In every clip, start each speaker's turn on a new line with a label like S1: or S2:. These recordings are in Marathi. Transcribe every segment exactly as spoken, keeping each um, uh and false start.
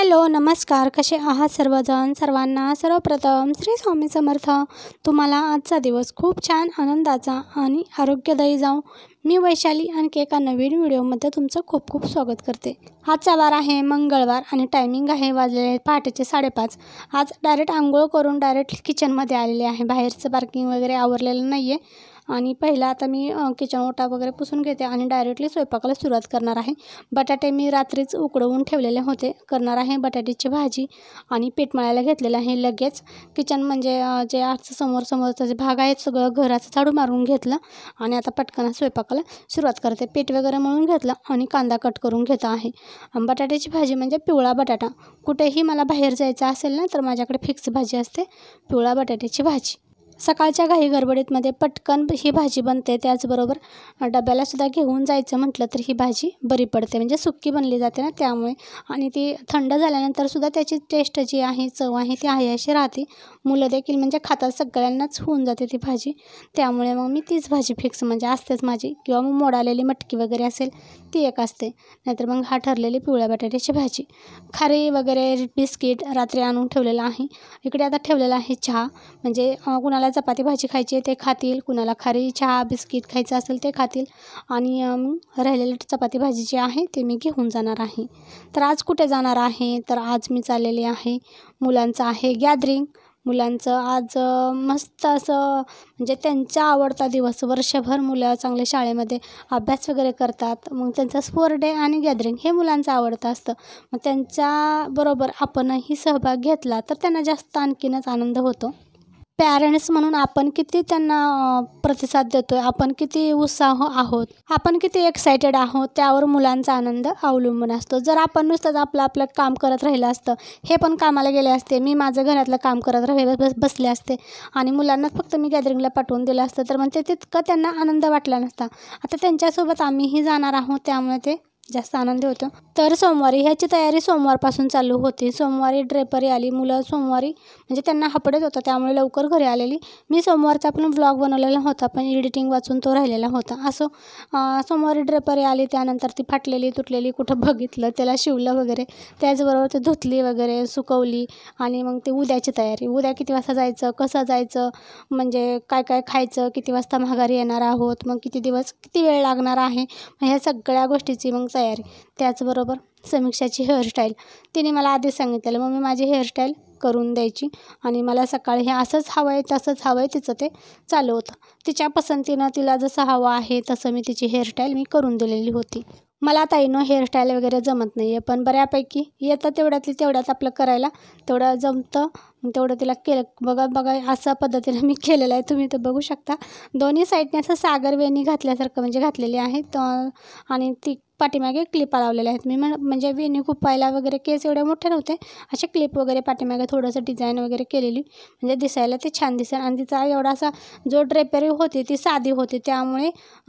S1: हॅलो नमस्कार, कसे आहात सर्वजण. सर्वांना सर्वप्रथम श्री स्वामी समर्थ. तुम्हाला आजचा दिवस खूप छान आनंदाचा आणि आरोग्यदायी जाओ. मी वैशाली आणखी एका नवीन व्हिडिओमध्ये तुमचं खूप खूप स्वागत करते. आजचा वार आहे मंगळवार आणि टायमिंग आहे वाजलेले पहाटेचे साडेपाच. आज डायरेक्ट आंघोळ करून डायरेक्ट किचनमध्ये आलेले आहे. बाहेरचं पार्किंग वगैरे आवरलेलं नाही आहे आणि पहिला आता मी किचन ओटा वगैरे पुसून घेते आणि डायरेक्टली स्वयंपाकाला सुरुवात करणार आहे. बटाटे मी रात्रीच उकडवून ठेवलेले होते. करणार आहे बटाट्याची भाजी आणि पीठ मळायला घेतलेलं आहे. लगेच किचन म्हणजे जे आजचं समोर समोरचं जे भाग आहे सगळं घराचं झाडू मारून घेतलं आणि आता पटकन स्वयंपाकाला सुरुवात करते. पीठ वगैरे मळून घेतलं आणि कांदा कट करून घेत आहे. बटाट्याची भाजी म्हणजे पिवळा बटाटा. कुठेही मला बाहेर जायचं असेल ना तर माझ्याकडे फिक्स भाजी असते, पिवळा बटाट्याची भाजी. सकाळच्या घाई गडबडीतमध्ये पटकन ही भाजी बनते. त्याचबरोबर डब्यालासुद्धा घेऊन जायचं म्हटलं तर ही भाजी बरी पडते, म्हणजे सुक्की बनली जाते ना त्यामुळे. आणि ती थंड झाल्यानंतरसुद्धा त्याची टेस्ट जी आहे, चव आहे ती आहे अशी राहते. मुलं देखील म्हणजे खातात, सगळ्यांनाच होऊन जाते ती भाजी. त्यामुळे मग मी तीच भाजी फिक्स म्हणजे असतेच माझी. किंवा मग मोड आलेली मटकी वगैरे असेल ती एक असते, नाहीतर मग हा ठरलेली पिवळ्या बटाट्याची भाजी. खारी वगैरे बिस्किट रात्री आणून ठेवलेलं आहे. इकडे आता ठेवलेला आहे चहा, म्हणजे कुणाला चपाती भाजी खायची ते खातील, कुणाला खारी चहा बिस्किट खायचं असेल ते खातील आणि राहिलेली चपाती भाजी जी आहे ते मी घेऊन जाणार आहे. तर आज कुठे जाणार आहे तर आज मी चाललेली आहे, मुलांचं आहे गॅदरिंग. मुलांचं आज मस्त असं म्हणजे त्यांचा आवडता दिवस. वर्षभर मुलं चांगले शाळेमध्ये अभ्यास वगैरे करतात, मग त्यांचा स्पोर्ट डे आणि गॅदरिंग हे मुलांचं आवडतं असतं. मग त्यांच्याबरोबर आपणही सहभाग घेतला तर त्यांना जास्त आणखीनच आनंद होतो. पॅरेंट्स म्हणून आपण किती त्यांना प्रतिसाद देतो आहे, आपण किती उत्साह आहोत, आपण किती एक्सायटेड आहोत त्यावर मुलांचा आनंद अवलंबून असतो. जर आपण नुसतंच आपलं आपलं काम करत राहिलं असतं, हे पण कामाला गेले असते, मी माझं घरातलं काम करत राहिले बस बसले असते आणि मुलांना फक्त मी गॅदरिंगला पाठवून दिलं असतं तर मग ते तितकं त्यांना आनंद वाटला नसता. आता त्यांच्यासोबत आम्हीही जाणार आहोत त्यामुळे ते जास्त आनंदी होतं. तर सोमवारी ह्याची तयारी सोमवारपासून चालू होती. सोमवारी ड्रेपरी आली. मुलं सोमवारी म्हणजे त्यांना हपडत होतं त्यामुळे लवकर घरी आलेली. मी सोमवारचा पण व्लॉग बनवलेला होता पण एडिटिंग वाचून तो राहिलेला होता. असो सोमवारी ड्रेपरी आली, त्यानंतर ती फाटलेली तुटलेली कुठं बघितलं त्याला शिवलं वगैरे, त्याचबरोबर ते धुतली वगैरे सुकवली आणि मग ते उद्याची तयारी. उद्या किती वाजता जायचं, कसं जायचं, म्हणजे काय काय खायचं, किती वाजता माघारी येणार आहोत, मग किती दिवस किती वेळ लागणार आहे, ह्या सगळ्या गोष्टीची मग तयारी. त्याचबरोबर समीक्षाची हेअरस्टाईल तिने मला आधीच सांगितलेलं, मग मी माझी हेअरस्टाईल करून द्यायची आणि मला सकाळी हे असंच हवं आहे तसंच हवं आहे तिचं ते चालू होतं. तिच्या पसंतीनं तिला जसं हवं आहे तसं मी तिची हेअरस्टाईल मी करून दिलेली होती. मला ताईनं हेअरस्टाईल वगैरे जमत नाही आहे, पण बऱ्यापैकी येतं तेवढ्यातली तेवढ्यात आपलं करायला तेवढं जमतं, तेवढं तिला केलं. बघा बघा अशा पद्धतीनं मी केलेलं आहे, तुम्ही तर बघू शकता. दोन्ही साईडने असं सागर वेणी घातल्यासारखं म्हणजे घातलेली आहेत आणि ती पाठीमागे क्लिपा लावलेल्या आहेत. मी म्हण म्हणजे वेणी खुपायला वगैरे केस एवढे मोठे नव्हते, असे क्लिप वगैरे पाठीमागे थोडंसं डिझाईन वगैरे केलेली म्हणजे दिसायला ते छान दिसेल. आणि तिचा एवढासा जो ड्रेपरी होती ती साधी होती त्यामुळे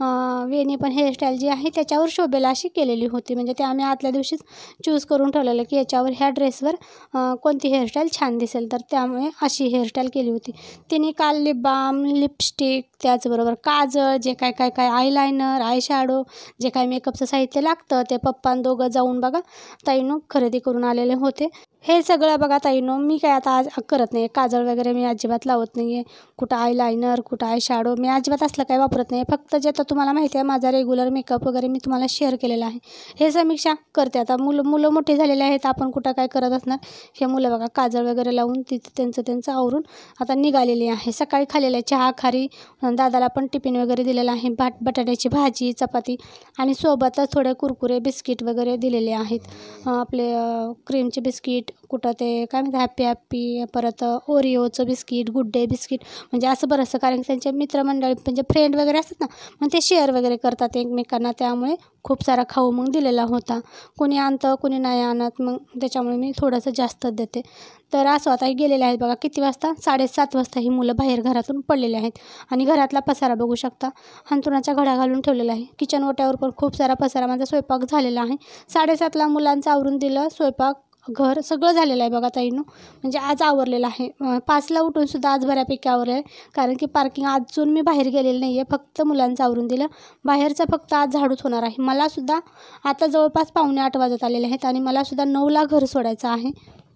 S1: वेणी पण हेअरस्टाईल जी आहे त्याच्यावर शोभेला अशी केलेली होती. म्हणजे ते आम्ही आदल्या दिवशीच चूज करून ठेवलेलं की याच्यावर ह्या ड्रेसवर कोणती हेअरस्टाईल छान दिसेल, तर त्यामुळे अशी हेअरस्टाईल केली होती. तिने काल लिप बाम, लिपस्टिक, त्याचबरोबर काजळ, जे काय काय काय आयलायनर, आय शॅडो, जे काय मेकअपचं साहित्य लागतं ते पप्पा दोघं जाऊन बघा ताईनं खरेदी करून आलेले होते. हे सगळं बघा ताईनं मी काय आता आज करत नाही. काजळ वगैरे मी अजिबात लावत नाही आहे, कुठं आयलायनर कुठं आय शॅडो मी अजिबात असलं काही वापरत नाही. फक्त जे तर तुम्हाला माहिती आहे माझा रेग्युलर मेकअप वगैरे मी तुम्हाला शेअर केलेला आहे, हे समीक्षा करते. आता मुलं मुलं मोठी झालेले आहेत, आपण कुठं काय करत असणार. हे मुलं बघा काजळ वगैरे लावून तिथं त्यांचं त्यांचं आवरून आता निघालेली आहे. सकाळी खाल्लेलं आहे चहा खारी, दादाला पण टिफिन वगैरे दिलेला आहे, बाट बटाट्याची भाजी चपाती आणि सोबतच थोडे कुरकुरे बिस्किट वगैरे दिलेले आहेत. आपले क्रीमचे बिस्किट, कुठं ते काय म्हणतात हॅप्पी हॅप्पी, परत ओरिओचं बिस्किट, गुड डे बिस्किट, म्हणजे असं बरंचसं. कारण त्यांचे मित्रमंडळी म्हणजे फ्रेंड वगैरे असतात ना, मग ते शेअर वगैरे करतात एकमेकांना, त्यामुळे खूप सारा खाऊ मग दिलेला होता. कोणी आणतं कोणी नाही आणत, मग त्याच्यामुळे मी थोडंसं जास्तच देते. तर असं आता हे गेलेले आहेत बघा किती वाजता, साडेसात वाजता ही मुलं बाहेर घरातून पडलेले आहेत. आणि घरातला पसारा बघू शकता, अंथरुणाचा घडा घालून ठेवलेला आहे. किचन ओट्यावर पण खूप सारा पसारा, माझा स्वयंपाक झालेला आहे. साडेसातला मुलांचं आवरून दिलं, स्वयंपाक घर सगळं झालेलं आहे बघा ताईंनो. म्हणजे आज आवरलेलं आहे. पाचला उठूनसुद्धा आज बऱ्यापैकी आवरलेलं आहे, कारण की पार्किंग अजून मी बाहेर गेलेलं नाही आहे. फक्त मुलांचं आवरून दिलं. बाहेरचं फक्त आज झाडूच होणार आहे. मलासुद्धा आता जवळपास पावणे आठ वाजत आलेले आहेत आणि मलासुद्धा नऊला घर सोडायचं आहे.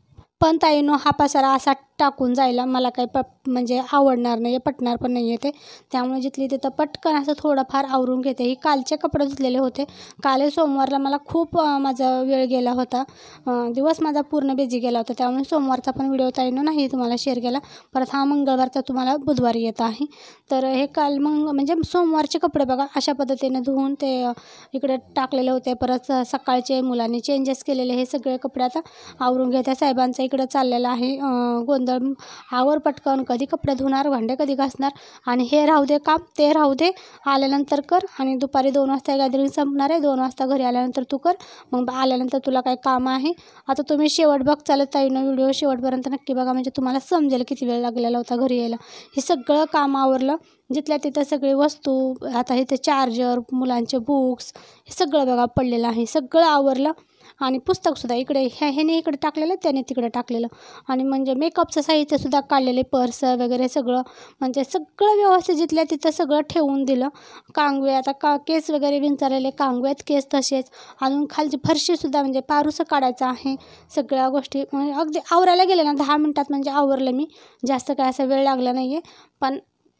S1: पण ताईंनो हा पसारा असा टाकून जायला मला काही प म्हणजे आवडणार नाही आहे, पटणार पण नाही आहे ते. त्यामुळे जिथली तिथं पटकन असं थोडंफार आवरून घेते. ही कालचे कपडे धुतलेले होते. काल सोमवारला मला खूप माझा वेळ गेला होता, दिवस माझा पूर्ण बिझी गेला होता. त्यामुळे सोमवारचा पण व्हिडिओ ताईंनो नाही तुम्हाला शेअर केला. परत हा मंगळवारचा तुम्हाला बुधवारी येत आहे. तर हे काल मग म्हणजे सोमवारचे कपडे बघा अशा पद्धतीने धुवून ते इकडे टाकलेले होते. परत सकाळचे मुलांनी चेंजेस केलेले हे सगळे कपडे आता आवरून घेते. साहेबांचा इकडं चाललेला आहे गोंधळ, आवर पटकन, कधी कपडे धुणार, भांडे कधी घासणार आणि हे राहू दे काम, ते राहू दे, आल्यानंतर कर. आणि दुपारी दोन वाजता गॅदरिंग संपणार आहे, दोन वाजता घरी आल्यानंतर तू कर, मग आल्यानंतर तुला काय काम आहे. आता तुम्ही शेवट बघ चालत ताईंनो, व्हिडिओ शेवटपर्यंत नक्की बघा, म्हणजे तुम्हाला समजेल किती वेळ लागलेला होता घरी यायला. हे सगळं काम आवरलं. जिथल्या तिथं सगळी वस्तू, आता इथे चार्जर, मुलांचे बुक्स, हे सगळं बघा पडलेलं आहे. सगळं आवरलं. आणि पुस्तकसुद्धा इकडे ह्या ह्याने इकडे टाकलेलं, त्याने तिकडे टाकलेलं. आणि म्हणजे मेकअपचं साहित्यसुद्धा काढलेले, पर्स वगैरे सगळं, म्हणजे सगळं व्यवस्थित जिथल्या तिथं सगळं ठेवून दिलं. कांगवे आता का केस वगैरे विंचारलेले, कांगव्यात केस तसेच. अजून खालची फरशीसुद्धा म्हणजे पारूसं काढायचं आहे. सगळ्या गोष्टी म्हणजे अगदी आवरायला गेले ना दहा मिनटात म्हणजे आवरलं मी. जास्त काय असा वेळ लागला नाही आहे, पण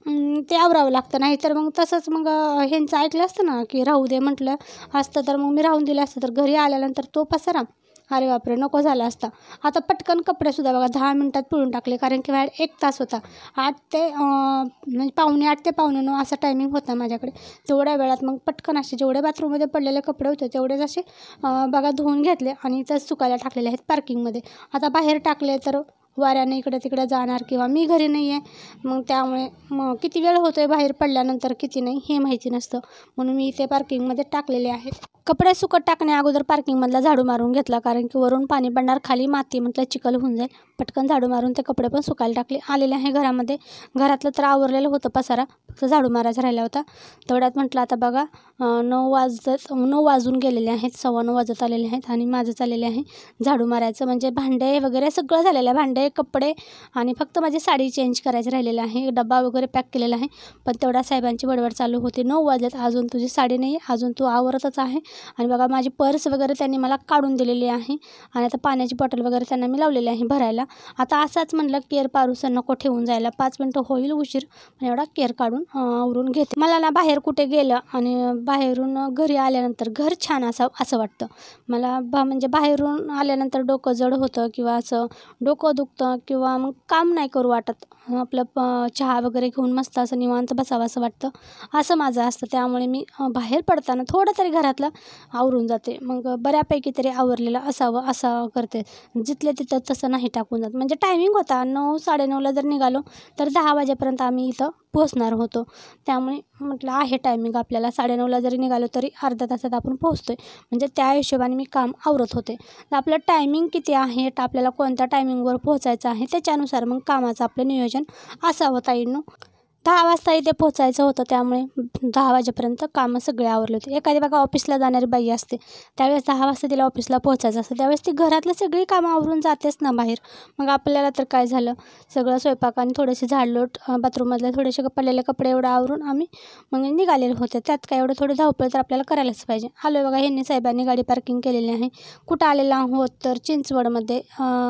S1: ते आवरावं लागतं. नाही तर मग तसंच मग ह्यांचं ऐकलं असतं ना की राहू दे म्हटलं असतं तर मग मी राहून दिलं असतं. तर घरी आल्यानंतर तो पसारा, अरे बापरे, नको झाला असता. आता पटकन कपडेसुद्धा बघा दहा मिनटात पिळून टाकले, कारण की बाहेर एक तास होता. आठ ते म्हणजे पावणे आठ ते पावणे नऊ असा टायमिंग होता माझ्याकडे. तेवढ्या वेळात मग पटकन असे जेवढे बाथरूममध्ये पडलेले कपडे होते तेवढेच असे बघा धुवून घेतले आणि इथंच सुकायला टाकलेले आहेत पार्किंगमध्ये. आता बाहेर टाकले तर वाऱ्याने इकडे तिकडे जाणार किंवा मी घरी नाही आहे, मग त्यामुळे मग किती वेळ होतो आहे बाहेर पडल्यानंतर किती नाही हे माहिती नसतं. म्हणून मी इथे पार्किंगमध्ये टाकलेले आहेत. कपडे सुकत टाकण्या अगोदर पार्किंगमधला झाडू मारून घेतला, कारण की वरून पाणी पडणार, खाली माती, म्हटलं चिखल होऊन जाईल. पटकन झाडू मारून ते कपडे पण सुकायला टाकले. आलेले आहे घरामध्ये. घरातलं तर आवरलेलं होतं पसारा, फक्त झाडू मारायचा राहिला होता. तेवढ्यात म्हटलं आता बघा नऊ वाजत नऊ वाजून गेलेले आहेत, सव्वा नऊ वाजत आलेले आहेत आणि माझं चाललेले आहे झाडू मारायचं. म्हणजे भांडे वगैरे सगळं झालेलं आहे, भांडे, कपडे, आणि फक्त माझी साडी चेंज करायची राहिलेली आहे. डब्बा वगैरे पॅक केलेला आहे. पण तेवढ्या साहेबांची बडबड चालू होती, नऊ वाजलेत अजून तुझी साडी नाही आहे, अजून तू आवरतच आहे. आणि बघा माझी पर्स वगैरे त्यांनी मला काढून दिलेली आहे. आणि आता पाण्याची बॉटल वगैरे त्यांना मी लावलेली आहे भरायला. आता असाच म्हटलं केअर पारूसं नको ठेवून जायला, पाच मिनटं होईल उशीर, पण एवढा केअर काढून आवरून घेते. मला ना बाहेर कुठे गेलं आणि बाहेरून घरी आल्यानंतर घर छान असं असं वाटतं मला. बा म्हणजे बाहेरून आल्यानंतर डोकं जड होतं किंवा असं डोकं दुखतं किंवा मग काम नाही करू वाटत. आपलं प चहा वगैरे घेऊन मस्त असं निवांत बसावं असं वाटतं, असं माझं असतं. त्यामुळे मी बाहेर पडताना थोडं तरी घरातलं आवरून जाते. मग बऱ्यापैकी तरी आवरलेलं असावं असं करते. जिथल्या तिथं तसं नाही टाकून जात. म्हणजे टायमिंग होता नऊ साडेनऊला जर निघालो तर दहा वाजेपर्यंत आम्ही इथं पोहोचणार होतो. त्यामुळे म्हटलं आहे टायमिंग आपल्याला, साडेनऊला जरी निघालो तरी अर्ध्या तासात आपण पोहोचतो आहे. म्हणजे त्या हिशोबाने मी काम आवरत होते. तर आपलं टायमिंग किती आहे, आपल्याला कोणत्या टायमिंगवर पोहोचायचं आहे त्याच्यानुसार मग कामाचं आपलं नियोजन असावं ताईंनो. दहा वाजता इथे पोचायचं होतं, त्यामुळे दहा वाजेपर्यंत कामं सगळे आवरले होते. एखादी बघा ऑफिसला जाणारी बाई असते, त्यावेळेस दहा वाजता तिला ऑफिसला पोचायचं असतं, त्यावेळेस ती घरातलं सगळी कामं आवरून जातेच ना बाहेर. मग आपल्याला तर काय झालं, सगळं स्वयंपाक आणि थोडेसे झाडलोट, बाथरूममधले थोडेसे पडलेले कपडे एवढं आवरून आम्ही मग निघालेले होते. त्यात काय एवढं थोडं धावपळ तर आपल्याला करायलाच पाहिजे. आलो बघा, ह्यांनी साहेबांनी गाडी पार्किंग केलेली आहे. कुठं आलेलं आहोत तर चिंचवडमध्ये,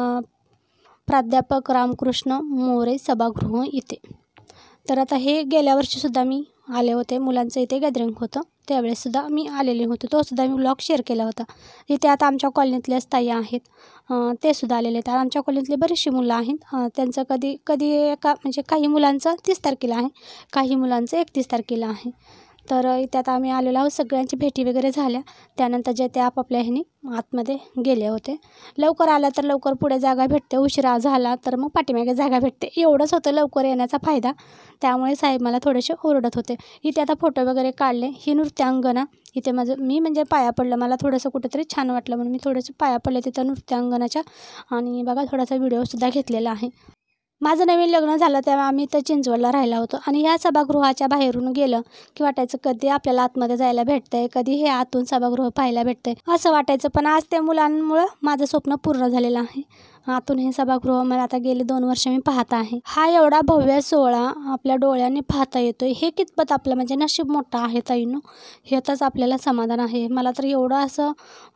S1: प्राध्यापक रामकृष्ण मोरे सभागृह इथे. तर आता हे गेल्या वर्षीसुद्धा मी आले होते, मुलांचं इथे गॅदरिंग होतं त्यावेळेससुद्धा मी आलेले होते, तोसुद्धा मी ब्लॉग शेअर केला होता. इथे आता आमच्या कॉलनीतलेच ताई आहेत, ते सुद्धा आलेले आहेत. आमच्या कॉलनीतले बरीचशी मुलं आहेत. त्यांचं कधी कधी एका म्हणजे काही मुलांचं तीस तारखेला आहे, काही मुलांचं एकतीस तारखेला आहे. तर इथे आता आम्ही आलेलो आहोत. सगळ्यांची भेटी वगैरे झाल्या. त्यानंतर जे ते आपापल्या ह्यानी आतमध्ये गेले होते. लवकर आला तर लवकर पुढे जागा भेटते, उशिरा झाला तर मग पाठीमागे जागा भेटते, एवढंच होतं लवकर येण्याचा फायदा. त्यामुळे साहेब मला थोडेसे ओरडत होते. इथे आता फोटो वगैरे काढले. ही नृत्यांगना इथे माझं मी म्हणजे पाया पडलं, मला थोडंसं कुठेतरी छान वाटलं म्हणून मी थोडंसं पाया पडले तिथं नृत्यांगनाच्या. आणि बघा थोडासा व्हिडिओसुद्धा घेतलेला आहे. माझं नवीन लग्न झालं तेव्हा आम्ही तर चिंचवडला राहिला होतो आणि ह्या सभागृहाच्या बाहेरून गेलं की वाटायचं कधी आपल्याला आतमध्ये जायला भेटतंय, कधी हे आतून सभागृह पाहायला भेटतंय असं वाटायचं. पण आज त्या मुलांमुळं माझं स्वप्न पूर्ण झालेलं आहे. आतून हे सभागृह मला आता गेले दोन वर्ष मी पाहत आहे. हा एवढा भव्य सोहळा आपल्या डोळ्यांनी पाहता येतोय हे कितपत आपलं म्हणजे नशीब मोठं आहे ताईंनो, ह्यातच आपल्याला समाधान आहे. मला तर एवढं असं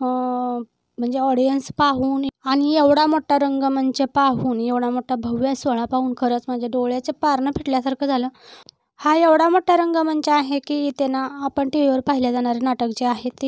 S1: म्हणजे ऑडियन्स पाहून आणि एवढा मोठा रंगमंच पाहून, एवढा मोठा भव्य सोहळा पाहून खरंच माझ्या डोळ्याचे पारणं फिटल्यासारखं झालं. हा एवढा मोठा रंगमंच आहे की इथे ना आपण टी व्हीवर पाहिले जाणारे नाटक जे आहे ते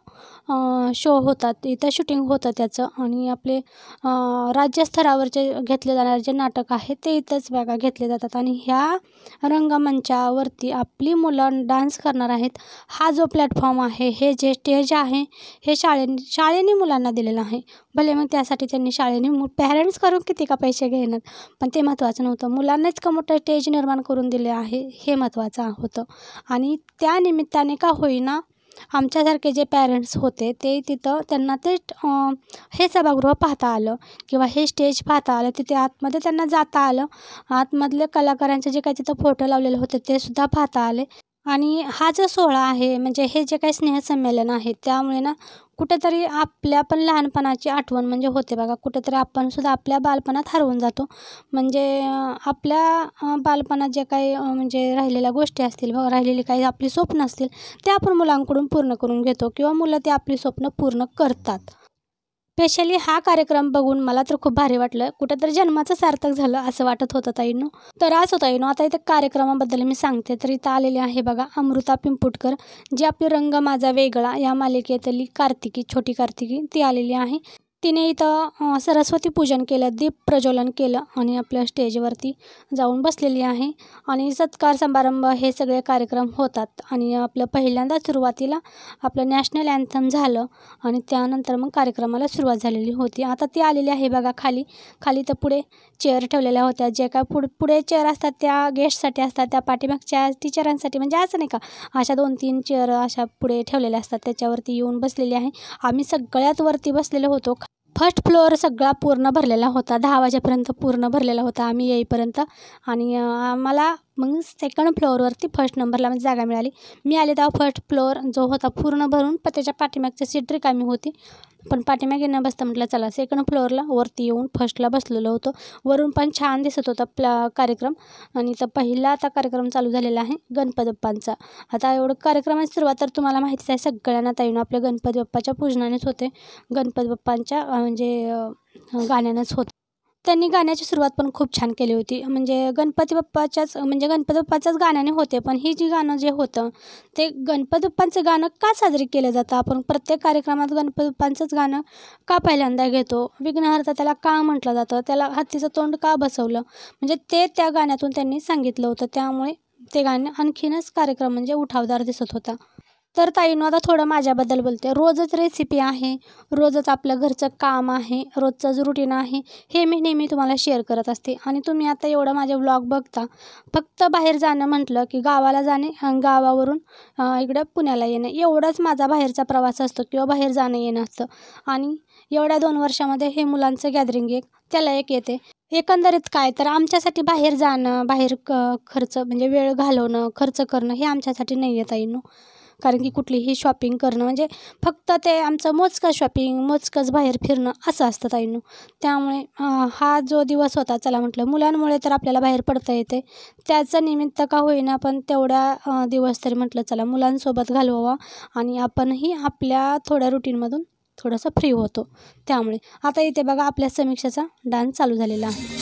S1: इथं शो होतात, इथं शूटिंग होतं त्याचं. आणि आपले राज्यस्तरावरचे घेतले जाणारे जे नाटक आहे ते इथंच बघा घेतले जातात. आणि ह्या रंगमंचावरती आपली मुलं डान्स करणार आहेत. हा जो प्लॅटफॉर्म आहे, हे जे स्टेज आहे, हे शाळेने शाळेने मुलांना दिलेलं आहे. भले मग त्यासाठी त्यांनी शाळेने मु पॅरेंट्स करून किती का पैसे घेणार, पण ते महत्त्वाचं नव्हतं. मुलांना इतकं मोठं स्टेज निर्माण करून दिले आहे हे महत्त्वाचं होतं. आणि त्या निमित्ताने का होईना आमच्यासारखे जे पॅरेंट्स होते ते तिथं त्यांना ते हे सभागृह पाहता आलं किंवा हे स्टेज पाहता आलं. तिथे आतमध्ये त्यांना जाता आलं. आतमधले कलाकारांचे जे काही तिथं फोटो लावलेले होते ते सुद्धा पाहता आले. आणि हा जो सोहळा आहे म्हणजे हे जे काही स्नेहसंमेलन आहे त्यामुळे ना कुठेतरी आपल्या पण लहानपणाची आठवण म्हणजे होते बघा. कुठेतरी आपण सुद्धा आपल्या बालपणात हरवून जातो. म्हणजे आपल्या बालपणात जे काही म्हणजे राहिलेल्या गोष्टी असतील बघा, राहिलेली काही आपली स्वप्न असतील ते आपण मुलांकडून पूर्ण करून घेतो किंवा मुलं ते आपली स्वप्न पूर्ण करतात. स्पेशली हा कार्यक्रम बघून मला तर खूप भारी वाटलं. कुठेतरी जन्माचं सार्थक झालं असं वाटत होतं ताईंनो. तर असं ताईंनो आता इथे कार्यक्रमाबद्दल मी सांगते. तर इथं आलेले आहे बघा अमृता पिंपुटकर, जी आपली रंग माझा वेगळा या मालिकेतली कार्तिकी, छोटी कार्तिकी ती आलेली आहे. तिने इथं सरस्वती पूजन केलं, दीप प्रज्वलन केलं आणि आपल्या स्टेजवरती जाऊन बसलेली आहे. आणि सत्कार समारंभ हे सगळे कार्यक्रम होतात. आणि आपलं पहिल्यांदा सुरुवातीला आपलं नॅशनल अँथम झालं आणि त्यानंतर मग कार्यक्रमाला सुरुवात झालेली होती. आता ती आलेली आहे बघा खाली. खाली तर पुढे चेअर ठेवलेल्या होत्या. जे काय पुढे पुढे चेअर असतात त्या गेस्टसाठी असतात, त्या पाठीमागच्या टीचरांसाठी म्हणजे असं नाही का, अशा दोन तीन चेअर अशा पुढे ठेवलेल्या असतात त्याच्यावरती येऊन बसलेली आहे. आम्ही सगळ्यात वरती बसलेलो होतो. फर्स्ट फ्लोअर सगळा पूर्ण भरलेला होता. दहा वाजेपर्यंत पूर्ण भरलेला होता आम्ही येईपर्यंत. आणि आम्हाला मग सेकंड फ्लोअरवरती फर्स्ट नंबरला म्हणजे जागा मिळाली. मी आले तेव्हा फर्स्ट फ्लोअर जो होता पूर्ण भरून, पण त्याच्या पाठीमागची सीट रिकामी होती. पण पाठीमागे न बसता म्हटलं चला सेकंड फ्लोअरला वरती येऊन फर्स्टला बसलेलो होतो. वरून पण छान दिसत होता प्ला कार्यक्रम. आणि तर पहिला आता कार्यक्रम चालू झालेला आहे गणपती बाप्पांचा. आता एवढं कार्यक्रमाची सुरुवात तर तुम्हाला माहितीच आहे सगळ्यांना ताईंनो, आपल्या गणपती बाप्पाच्या पूजनानेच होते. गणपती बाप्पांच्या म्हणजे गाण्यानंच होतं. त्यांनी गाण्याची सुरुवात पण खूप छान केली होती. म्हणजे गणपती बाप्पाच्याच म्हणजे गणपती बाप्पाच्याच गाण्याने होते. पण ही जी गाणं जे होतं ते गणपती बाप्पांचं गाणं का साजरी केलं जातं? आपण प्रत्येक कार्यक्रमात गणपती बाप्पांचंच गाणं का पहिल्यांदा घेतो? विघ्नहर्ता त्याला का म्हटलं जातं? त्याला हत्तीचं तोंड का बसवलं? म्हणजे ते त्या गाण्यातून त्यांनी सांगितलं होतं. त्यामुळे ते गाणं आणखीनच कार्यक्रम म्हणजे उठावदार दिसत होता. तर ताईंनो आता थोडं माझ्याबद्दल बोलते. रोजच रेसिपी आहे, रोजच आपलं घरचं काम आहे, रोजचं जो रुटीन आहे हे मी नेहमी तुम्हाला शेअर करत असते. आणि तुम्ही आता एवढं माझे व्लॉग बघता. फक्त बाहेर जाणं म्हटलं की गावाला जाणे आणि गावावरून इकडं पुण्याला येणं एवढंच माझा बाहेरचा प्रवास असतो किंवा बाहेर जाणं येणं असतं. आणि एवढ्या दोन वर्षामध्ये हे मुलांचं गॅदरिंग एक त्याला एक येते. एकंदरीत काय तर आमच्यासाठी बाहेर जाणं, बाहेर क खर्च म्हणजे वेळ घालवणं, खर्च करणं हे आमच्यासाठी नाही आहे ताईंनो. कारण की कुठलीही शॉपिंग करणं म्हणजे फक्त ते आमचं मोजकं शॉपिंग, मोजकंच बाहेर फिरणं असं असतं ताईंनो. त्यामुळे हा जो दिवस होता चला म्हटलं मुलांमुळे तर आपल्याला बाहेर पडता येते. त्याचं निमित्त का होईना पण तेवढ्या दिवस तरी म्हटलं चला मुलांसोबत घालवावा आणि आपणही आपल्या थोड्या रुटीनमधून थोडंसं फ्री होतो. त्यामुळे आता इथे बघा आपल्या समीक्षाचा डान्स चालू झालेला आहे.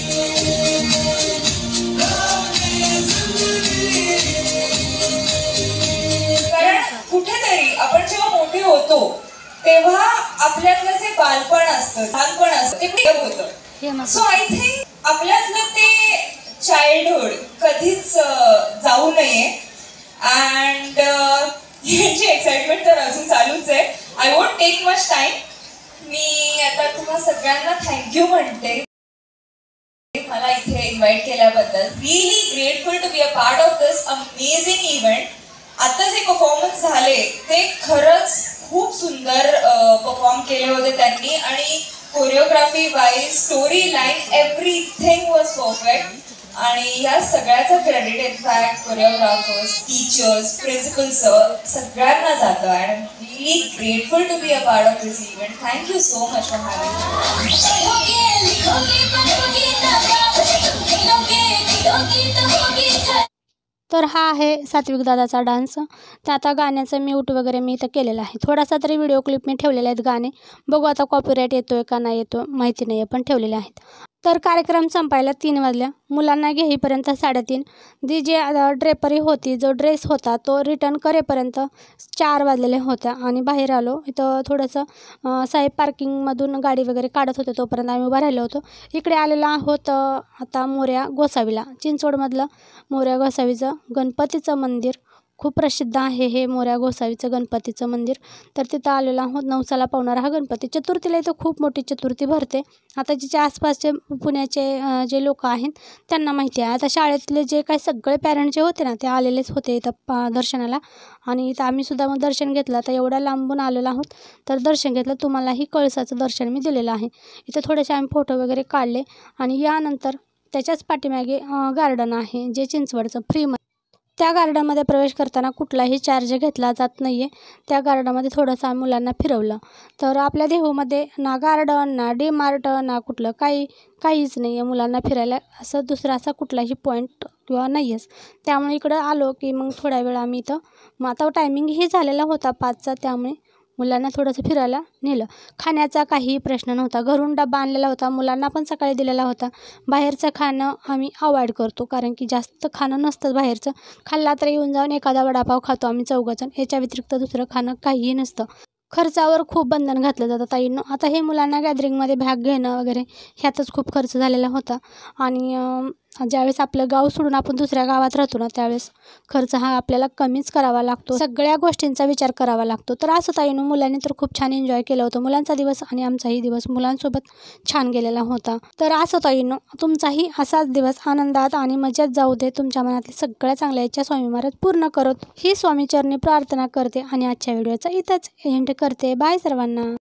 S2: कुठेतरी आपण जेव्हा मोठे होतो तेव्हा आपल्यातलं जे बालपण असतं, लहानपण असतं ते क्लिअर होतं. सो आय थिंक आपल्यातलं ते चाइल्डहुड कधीच जाऊ नये. अँड यांची एक्साइटमेंट तर अजून चालूच आहे. I won't take much time. मी आता तुम्हा सगळ्यांना थँक्यू म्हणते मला इथे इन्व्हाइट केल्याबद्दल. Really grateful to be a part of this amazing event. आता जे परफॉर्मन्स झाले ते खरंच खूप सुंदर परफॉर्म केले होते त्यांनी. आणि choreography wise, story line, everything was perfect. आणि या सगळ्याचं credit in fact choreographers, teachers, principal sir सगळ्यांना जातं. I am really grateful to be a part of this event. Thank you so much for having me.
S1: तर हा आहे सात्विक दादाचा डान्स. तर आता गाण्याचं म्यूट वगैरे मी इथं केलेलं आहे. थोडासा तरी व्हिडिओ क्लिप मी ठेवलेले आहेत गाणे. बघू आता कॉपीराईट येतो आहे का नाही येतो माहिती नाही आहे, पण ठेवलेले आहेत. तर कार्यक्रम संपायला तीन वाजल्या. मुलांना घेईपर्यंत साडेतीन. जी जे ड्रेपरी होती, जो ड्रेस होता तो रिटर्न करेपर्यंत चार वाजलेले होत्या. आणि बाहेर आलो. इथं थोडंसं साहेब पार्किंगमधून गाडी वगैरे काढत होते, तोपर्यंत आम्ही उभा राहिलो होतो. इकडे आलेलो आहोत आता मोरया गोसावीला. चिंचवडमधलं मोरया गोसावीचं गणपतीचं मंदिर खूप प्रसिद्ध आहे हे मोरया गोसावीचं गणपतीचं मंदिर. तर तिथं आलेलो आहोत. नवसाला पावणारा हा गणपती. चतुर्थीला इथं खूप मोठी चतुर्थी भरते. आता जिच्या आसपासचे पुण्याचे जे लोक आहेत त्यांना माहिती आहे. आता शाळेतले जे काही सगळे पॅरेंट जे होते ना ते आलेलेच होते इथं पा दर्शनाला. आणि इथं आम्हीसुद्धा मग दर्शन घेतलं. आता एवढ्या लांबून आलेलो आहोत तर दर्शन घेतलं. तुम्हालाही कळसाचं दर्शन मी दिलेलं आहे. इथं थोडेसे आम्ही फोटो वगैरे काढले. आणि यानंतर त्याच्याच पाठीमागे गार्डन आहे जे चिंचवडचं फ्रीमध्ये. त्या गार्डनमध्ये प्रवेश करताना कुठलाही चार्ज घेतला जात नाही आहे. त्या गार्डनमध्ये थोडंसं मुलांना फिरवलं. तर आपल्या देहूमध्ये ना गार्डन, ना डी मार्ट, ना कुठलं काही काहीच नाही आहे मुलांना फिरायला. असं दुसरा असा कुठलाही पॉईंट किंवा नाही आहेच. त्यामुळे इकडं आलो की मग थोडा वेळ आम्ही इथं, मग आता टायमिंगही झालेला होता पाचचा, त्यामुळे मुलांना थोडंसं फिरायला नेलं. खाण्याचा काहीही प्रश्न नव्हता. घरून डबा आणलेला होता, मुलांना पण सकाळी दिलेला होता. बाहेरचं खाणं आम्ही अवॉइड करतो कारण की जास्त खाणं नसतं बाहेरचं. खाल्ला तर येऊन जाऊन एखादा वडापाव खातो आम्ही चौघंजण. याच्या व्यतिरिक्त दुसरं खाणं काहीही नसतं. खर्चावर खूप बंधन घातलं जातं ताईंनो. आता हे मुलांना गॅदरिंगमध्ये भाग घेणं वगैरे ह्यातच खूप खर्च झालेला होता. आणि ज्यावेळेस आपलं गाव सोडून आपण दुसऱ्या गावात राहतो ना त्यावेळेस खर्च हा आपल्याला कमीच करावा लागतो. सगळ्या गोष्टींचा विचार करावा लागतो. तर असं ताईंनो मुलांनी तर खूप छान एन्जॉय केलं होतं. मुलांचा दिवस आणि आमचाही दिवस मुलांसोबत छान गेलेला होता. तर असं ताईंनो तुमचाही असाच दिवस आनंदात आणि मजेत जाऊ दे. तुमच्या मनातली सगळ्या चांगल्या इच्छा स्वामी महाराज पूर्ण करत ही स्वामीचरणी प्रार्थना करते. आणि आजच्या व्हिडिओचा इथंच एंड करते. बाय सर्वांना.